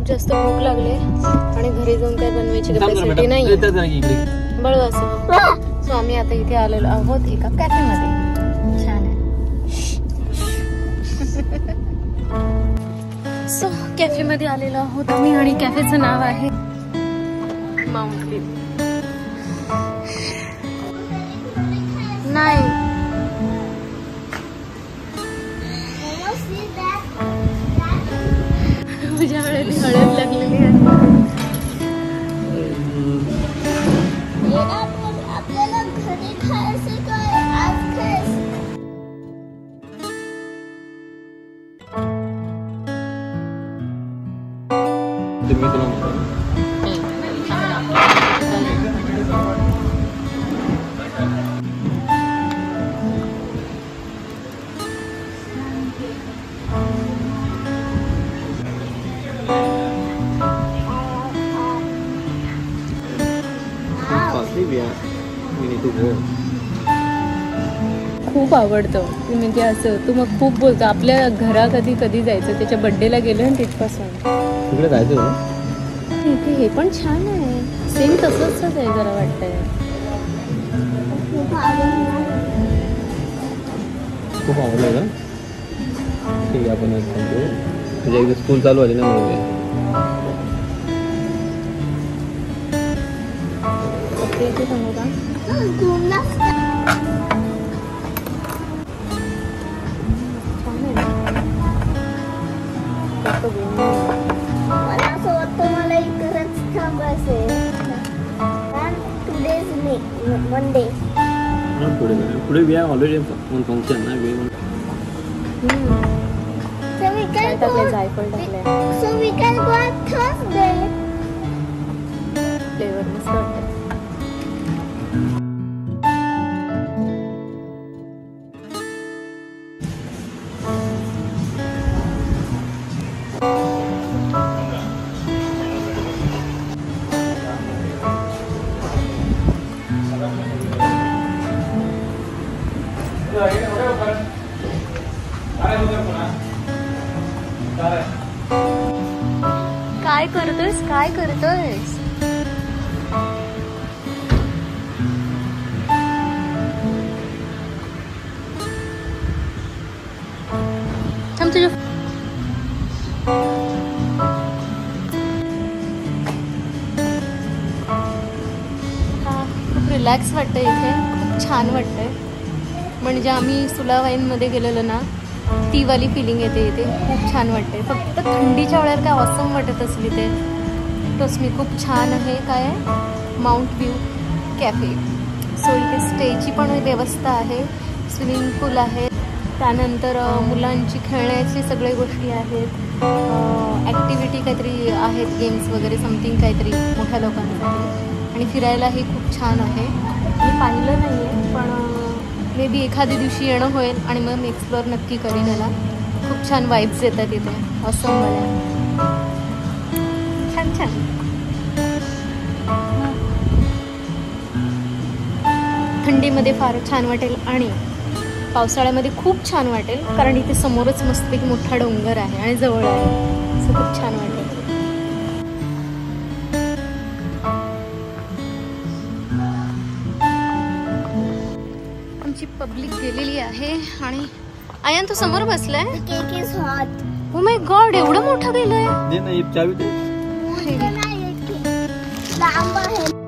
जास्त भूक लागले आणि घरी जाऊन काय बनवायची कॅपॅसिटी नाही बळू असं. सो आम्ही आता इथे आलेलो आहोत एका कॅफे मध्ये. छान आहे. सो कॅफे मध्ये आलेलो आहोत आम्ही आणि कॅफेचं नाव आहे माउंट व्ह्यू. नाही माझ्या हळद लागलेली आहे. आपल्याला घरी खायचं काय आज खायचं. खूप आवडतं म्हणजे असं तू मग खूप बोलतो. आपल्या घरा कधी कधी जायचं त्याच्या बर्थडेला गेलो ना तिथपासून तिकडे जायचं. इथे हे पण छान आहे. सेम तसंच आहे जरा वाटतंय. खूप आवडलं का? ठीक आहे आपण म्हणजे एकदा स्कूल चालू झाली ना म्हणून इथे सांगू का मला असं वाटतं मला इकडंच थांबायचंय. Monday. पुढे we have already one function ना we want. So we can go. So we can go on Thursday. Flavour मस्त वाटतं. काय करतोयस काय करतोयस? थांब तुझ्या खूप रिलॅक्स वाटतंय इथे. खूप छान वाटतंय. म्हणजे आम्ही सुलावाईनमध्ये गेलेलो ना ती वाली फिलिंग येते इथे. खूप छान वाटते. फक्त थंडीच्या वेळेला काय ऑसम वाटत असली ते टोस मी खूप छान आहे. काय आहे माउंट व्ह्यू कॅफे. सो इथे स्टेची पण व्यवस्था आहे. स्विमिंग पूल आहे. त्यानंतर मुलांची खेळण्याची सगळ्या गोष्टी आहेत. ॲक्टिव्हिटी काहीतरी आहेत गेम्स वगैरे समथिंग काहीतरी मोठ्या लोकांसाठी. आणि फिरायलाही खूप छान आहे. मी पाहिलं नाही आहे पण मे बी एखाद्या दिवशी येणं होईल आणि मग मी एक्सप्लोअर नक्की करीन याला. खूप छान वाईब्स येतात इथे. ऑसम मला छान छान. थंडीमध्ये फार छान वाटेल आणि पावसाळ्यामध्ये खूप छान वाटेल कारण इथे समोरच मस्तपैकी मोठा डोंगर आहे आणि जवळ आहे. सो खूप छान वाटेल. पब्लिक गेलेली आहे आणि आयन तू समोर बसलाय. Cake is hot. Oh my god एवढं मोठं गेलंय. दे ना चावी दे. लांब आहे.